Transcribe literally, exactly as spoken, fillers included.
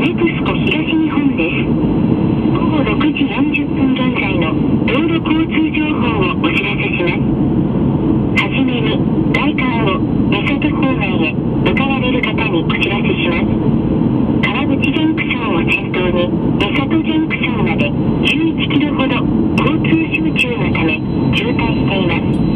ネクスコ東日本です。ごごろくじよんじゅっぷん現在の道路交通情報をお知らせします。はじめに、外環を三郷方面へ向かわれる方にお知らせします。川口ジャンクションを先頭に三郷ジャンクションまでじゅういちキロほど交通集中のため渋滞しています。